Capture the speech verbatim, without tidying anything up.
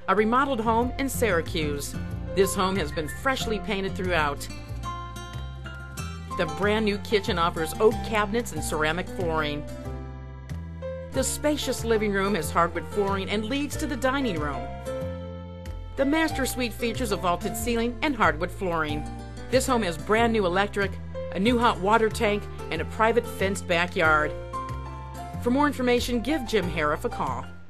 a remodeled home in Syracuse. This home has been freshly painted throughout. The brand new kitchen offers oak cabinets and ceramic flooring. The spacious living room has hardwood flooring and leads to the dining room. The master suite features a vaulted ceiling and hardwood flooring. This home has brand new electric, a new hot water tank, and a private fenced backyard. For more information, give Jim Harriff a call.